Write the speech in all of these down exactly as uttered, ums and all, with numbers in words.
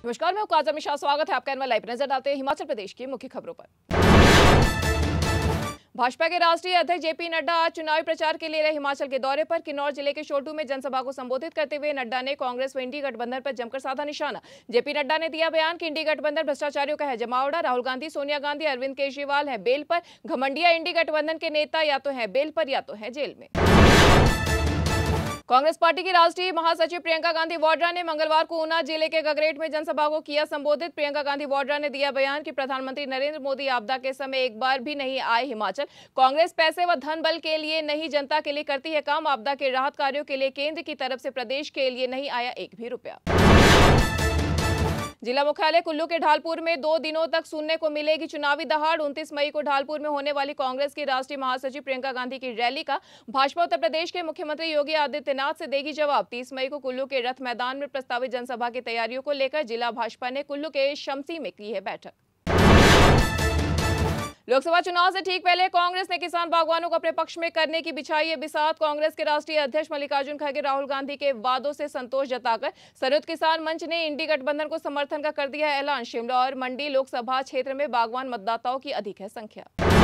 नमस्कार, मैं काजल मिश्रा। स्वागत है आपका एनएल लाइव। नजर डालते हैं हिमाचल प्रदेश की मुख्य खबरों पर। भाजपा के राष्ट्रीय अध्यक्ष जेपी नड्डा आज चुनावी प्रचार के लिए रहे हिमाचल के दौरे पर। किन्नौर जिले के शोटू में जनसभा को संबोधित करते हुए नड्डा ने कांग्रेस व इंडी गठबंधन पर जमकर साधा निशाना। जेपी नड्डा ने दिया बयान कि इंडी गठबंधन भ्रष्टाचारियों का है जमावड़ा। राहुल गांधी, सोनिया गांधी, अरविंद केजरीवाल है बेल पर। घमंडिया इंडी गठबंधन के नेता या तो है बेल पर या तो है जेल में। कांग्रेस पार्टी की राष्ट्रीय महासचिव प्रियंका गांधी वाड्रा ने मंगलवार को ऊना जिले के गगरेट में जनसभा को किया संबोधित। प्रियंका गांधी वाड्रा ने दिया बयान कि प्रधानमंत्री नरेंद्र मोदी आपदा के समय एक बार भी नहीं आए हिमाचल। कांग्रेस पैसे व धन बल के लिए नहीं, जनता के लिए करती है काम। आपदा के राहत कार्यों के लिए केंद्र की तरफ से प्रदेश के लिए नहीं आया एक भी रुपया। जिला मुख्यालय कुल्लू के ढालपुर में दो दिनों तक सुनने को मिलेगी चुनावी दहाड़। उनतीस मई को ढालपुर में होने वाली कांग्रेस की राष्ट्रीय महासचिव प्रियंका गांधी की रैली का भाजपा उत्तर प्रदेश के मुख्यमंत्री योगी आदित्यनाथ से देगी जवाब। तीस मई को कुल्लू के रथ मैदान में प्रस्तावित जनसभा की तैयारियों को लेकर जिला भाजपा ने कुल्लू के शमसी में की है बैठक। लोकसभा चुनाव से ठीक पहले कांग्रेस ने किसान बागवानों को अपने पक्ष में करने की बिछाई है बिसात। कांग्रेस के राष्ट्रीय अध्यक्ष मल्लिकार्जुन खड़गे राहुल गांधी के वादों से संतोष जताकर संयुक्त किसान मंच ने इंडी गठबंधन को समर्थन का कर दिया है ऐलान। शिमला और मंडी लोकसभा क्षेत्र में बागवान मतदाताओं की अधिक है संख्या।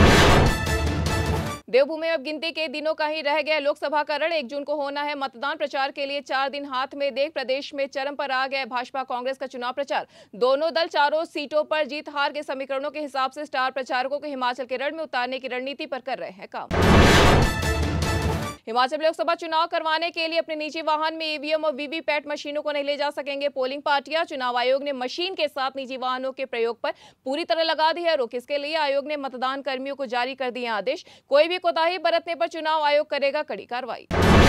देवभूमि में अब गिनती के दिनों का ही रह गया लोकसभा का रण। एक जून को होना है मतदान। प्रचार के लिए चार दिन हाथ में देख प्रदेश में चरम पर आ गया भाजपा कांग्रेस का चुनाव प्रचार। दोनों दल चारों सीटों पर जीत हार के समीकरणों के हिसाब से स्टार प्रचारकों को हिमाचल के रण में उतारने की रणनीति पर कर रहे हैं काम। हिमाचल में लोकसभा चुनाव करवाने के लिए अपने निजी वाहन में ईवीएम और वीवीपैट मशीनों को नहीं ले जा सकेंगे पोलिंग पार्टियां। चुनाव आयोग ने मशीन के साथ निजी वाहनों के प्रयोग पर पूरी तरह लगा दी है रोक। इसके लिए आयोग ने मतदान कर्मियों को जारी कर दिए आदेश। कोई भी कोताही बरतने पर चुनाव आयोग करेगा कड़ी कार्रवाई।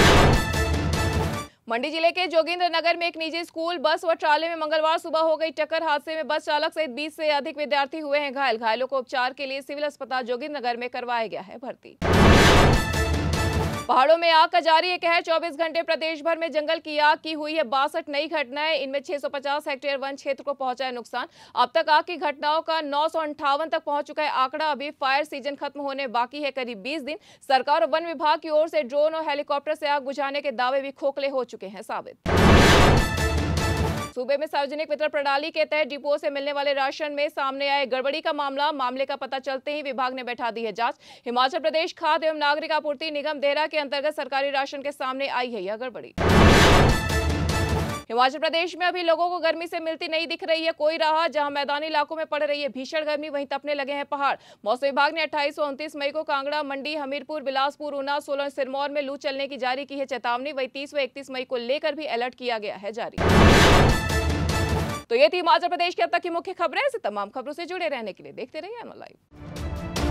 मंडी जिले के जोगिंद्र नगर में एक निजी स्कूल बस व ट्राले में मंगलवार सुबह हो गई टक्कर। हादसे में बस चालक सहित बीस से अधिक विद्यार्थी हुए हैं घायल। घायलों को उपचार के लिए सिविल अस्पताल जोगिंद्र नगर में करवाया गया है भर्ती। पहाड़ों में आग का जारी है कहर। चौबीस घंटे प्रदेश भर में जंगल की आग की हुई है बासठ नई घटनाएं। इनमें छह सौ पचास हेक्टेयर वन क्षेत्र को पहुंचा है नुकसान। अब तक आग की घटनाओं का नौ सौ अंठावन तक पहुंच चुका है आंकड़ा। अभी फायर सीजन खत्म होने बाकी है करीब बीस दिन। सरकार और वन विभाग की ओर से ड्रोन और हेलीकॉप्टर से आग बुझाने के दावे भी खोखले हो चुके हैं साबित। सूबे में सार्वजनिक वितरण प्रणाली के तहत डिपो से मिलने वाले राशन में सामने आए गड़बड़ी का मामला। मामले का पता चलते ही विभाग ने बैठा दी है जांच। हिमाचल प्रदेश खाद्य एवं नागरिक आपूर्ति निगम देहरा के अंतर्गत सरकारी राशन के सामने आई है यह गड़बड़ी। हिमाचल प्रदेश में अभी लोगों को गर्मी से मिलती नहीं दिख रही है कोई राहत। जहां मैदानी इलाकों में पड़ रही है भीषण गर्मी, वहीं तपने लगे हैं पहाड़। मौसम विभाग ने अट्ठाईस और उनतीस मई को कांगड़ा, मंडी, हमीरपुर, बिलासपुर, ऊना, सोलन, सिरमौर में लू चलने की जारी की है चेतावनी। वहीं तीस व इकतीस मई को लेकर भी अलर्ट किया गया है जारी। तो ये थी हिमाचल प्रदेश की अब तक की मुख्य खबरें। ऐसे तमाम खबरों से जुड़े रहने के लिए देखते रहिए एनएल लाइव।